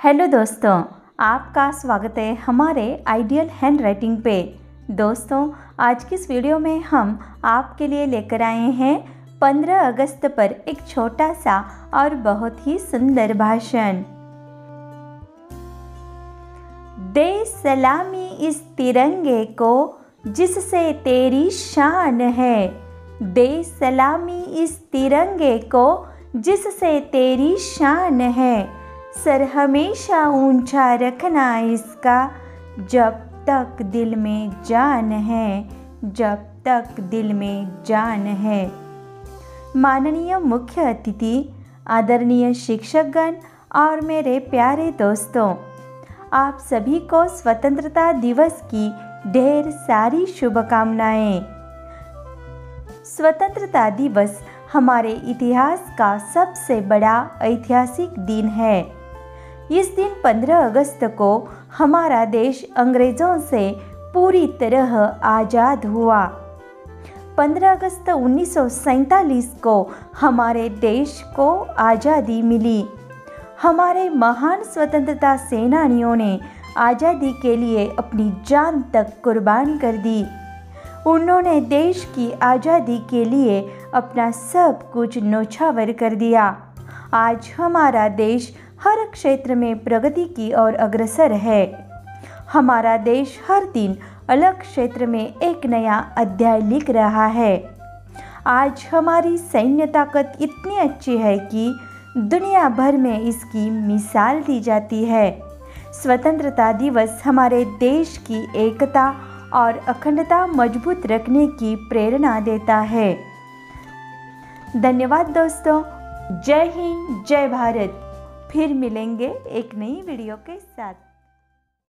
Hello दोस्तों, आपका स्वागत है हमारे आइडियल हैंड राइटिंग पे। दोस्तों, आज की इस वीडियो में हम आपके लिए लेकर आए हैं 15 अगस्त पर एक छोटा सा और बहुत ही सुंदर भाषण। दे सलामी इस तिरंगे को जिससे तेरी शान है। दे सलामी इस तिरंगे को जिससे तेरी शान है। सर हमेशा ऊंचा रखना इसका जब तक दिल में जान है, जब तक दिल में जान है। माननीय मुख्य अतिथि, आदरणीय शिक्षकगण और मेरे प्यारे दोस्तों, आप सभी को स्वतंत्रता दिवस की ढेर सारी शुभकामनाएं। स्वतंत्रता दिवस हमारे इतिहास का सबसे बड़ा ऐतिहासिक दिन है। इस दिन 15 अगस्त को हमारा देश अंग्रेज़ों से पूरी तरह आज़ाद हुआ। 15 अगस्त 1947 को हमारे देश को आज़ादी मिली। हमारे महान स्वतंत्रता सेनानियों ने आज़ादी के लिए अपनी जान तक कुर्बान कर दी। उन्होंने देश की आज़ादी के लिए अपना सब कुछ न्योछावर कर दिया। आज हमारा देश हर क्षेत्र में प्रगति की ओर अग्रसर है। हमारा देश हर दिन अलग क्षेत्र में एक नया अध्याय लिख रहा है। आज हमारी सैन्य ताकत इतनी अच्छी है कि दुनिया भर में इसकी मिसाल दी जाती है। स्वतंत्रता दिवस हमारे देश की एकता और अखंडता मजबूत रखने की प्रेरणा देता है। धन्यवाद दोस्तों। जय हिंद, जय भारत। फिर मिलेंगे एक नई वीडियो के साथ।